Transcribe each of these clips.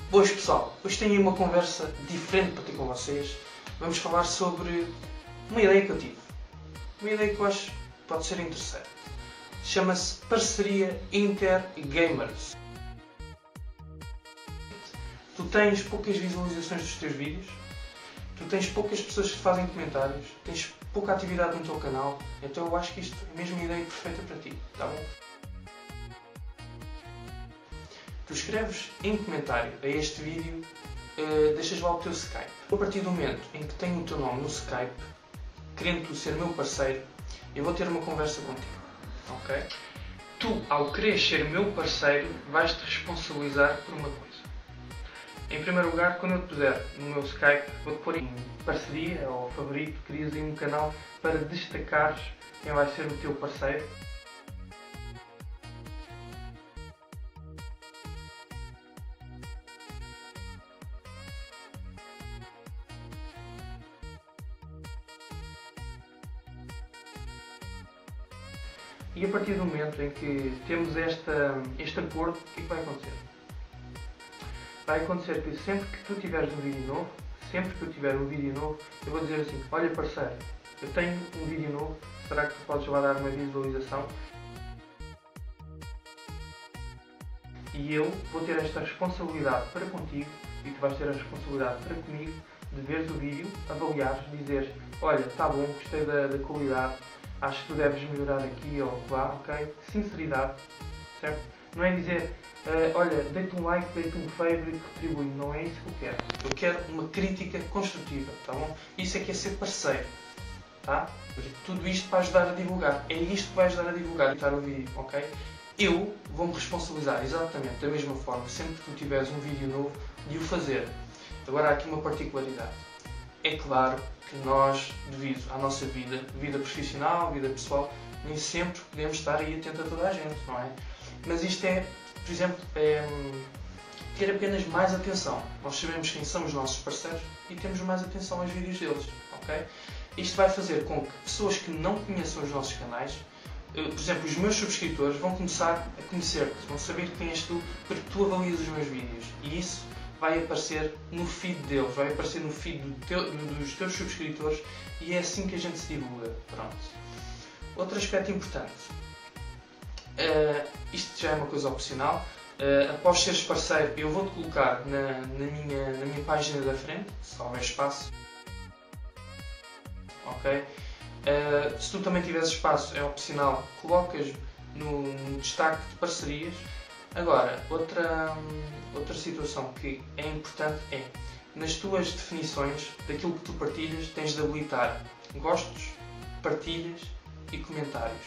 Boas pessoal, hoje tenho uma conversa diferente para ter com vocês. Vamos falar sobre uma ideia que eu tive. Uma ideia que eu acho que pode ser interessante. Chama-se Parceria Inter-Gamers. Tu tens poucas visualizações dos teus vídeos, tu tens poucas pessoas que te fazem comentários, tens pouca atividade no teu canal, então eu acho que isto é mesmo a ideia perfeita para ti, tá bom? Tu escreves em comentário a este vídeo, deixas lá o teu Skype. A partir do momento em que tenho o teu nome no Skype, querendo tu ser meu parceiro, eu vou ter uma conversa contigo, ok? Tu, ao querer ser meu parceiro, vais-te responsabilizar por uma coisa. Em primeiro lugar, quando eu te puser no meu Skype, vou-te pôr em parceria ou favorito, crias aí um canal para destacares quem vai ser o teu parceiro. E a partir do momento em que temos este acordo, o que é que vai acontecer? Vai acontecer que sempre que tu tiveres um vídeo novo, eu vou dizer assim: olha parceiro, eu tenho um vídeo novo, será que tu podes lá dar uma visualização? E eu vou ter esta responsabilidade para contigo, e tu vais ter a responsabilidade para comigo, de veres o vídeo, avaliares, dizeres: olha, está bom, gostei da qualidade, acho que tu deves melhorar aqui ou lá, ok? Sinceridade, certo? Não é dizer, olha, deita um like, deita um favorite, retribui. Não é isso que eu quero. Eu quero uma crítica construtiva, tá bom? Isso é que é ser parceiro, tá? Tudo isto para ajudar a divulgar. É isto que vai ajudar a divulgar, editar o vídeo, ok? Eu vou-me responsabilizar exatamente da mesma forma, sempre que tu tiveres um vídeo novo, de o fazer. Agora há aqui uma particularidade. É claro que nós, devido à nossa vida profissional, vida pessoal, nem sempre podemos estar aí atento a toda a gente, não é? Mas isto é, por exemplo, ter apenas mais atenção. Nós sabemos quem são os nossos parceiros e temos mais atenção aos vídeos deles, ok? Isto vai fazer com que pessoas que não conheçam os nossos canais, por exemplo, os meus subscritores, vão começar a conhecer-te, vão saber quem és tu, porque tu avalias os meus vídeos. E isso vai aparecer no feed deles, vai aparecer no feed dos teus subscritores, e é assim que a gente se divulga. Pronto. Outro aspecto importante. Isto já é uma coisa opcional. Após seres parceiro, eu vou-te colocar na minha página da frente, se houver espaço. Ok? Se tu também tiveres espaço, é opcional, colocas no destaque de parcerias. Agora, outra situação que é importante é, nas tuas definições daquilo que tu partilhas, tens de habilitar gostos, partilhas e comentários.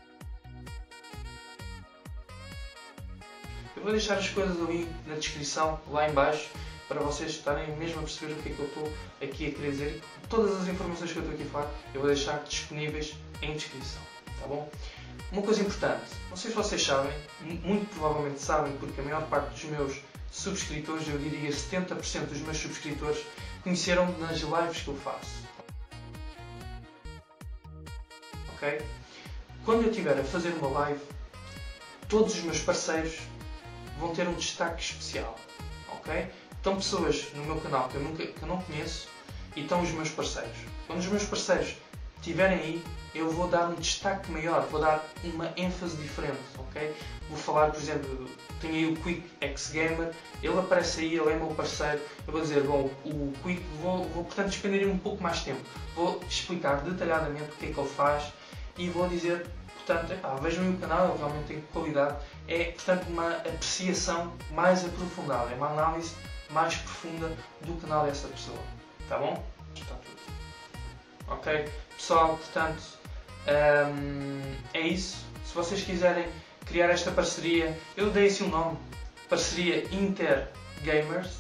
Eu vou deixar as coisas ali na descrição, lá em baixo, para vocês estarem mesmo a perceber o que é que eu estou aqui a querer dizer. Todas as informações que eu estou aqui a falar, eu vou deixar disponíveis em descrição, tá bom? Uma coisa importante, não sei se vocês sabem, muito provavelmente sabem, porque a maior parte dos meus subscritores, eu diria 70% dos meus subscritores, conheceram-me nas lives que eu faço. Ok? Quando eu estiver a fazer uma live, todos os meus parceiros vão ter um destaque especial, ok? Estão pessoas no meu canal que eu não conheço e estão os meus parceiros. Quando os meus parceiros estiverem aí, eu vou dar um destaque maior, vou dar uma ênfase diferente, ok? Vou falar, por exemplo, tenho aí o Quick X Gamer, ele aparece aí, ele é meu parceiro, eu vou dizer, bom, o Quick, vou portanto despender um pouco mais tempo, vou explicar detalhadamente o que é que ele faz e vou dizer, portanto, vejam aí o canal, ele realmente tem qualidade, é, portanto, uma apreciação mais aprofundada, é uma análise mais profunda do canal dessa pessoa, tá bom? Está tudo. Ok? Pessoal, portanto, é isso. Se vocês quiserem criar esta parceria, eu dei assim um nome, Parceria Inter-Gamers,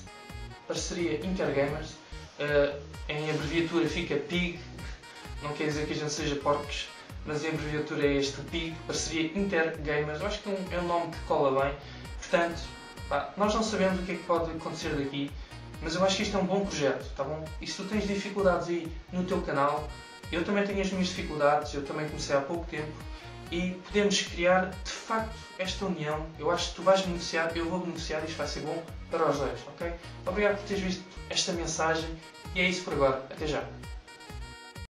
em abreviatura fica PIG, não quer dizer que a gente seja porcos, mas em abreviatura é este PIG, Parceria Inter-Gamers, eu acho que é um nome que cola bem, portanto, nós não sabemos o que é que pode acontecer daqui, mas eu acho que isto é um bom projeto, tá bom? E se tu tens dificuldades aí no teu canal, eu também tenho as minhas dificuldades, eu também comecei há pouco tempo, e podemos criar de facto esta união. Eu acho que tu vais beneficiar, eu vou beneficiar e isto vai ser bom para os dois, ok? Obrigado por teres visto esta mensagem e é isso por agora. Até já!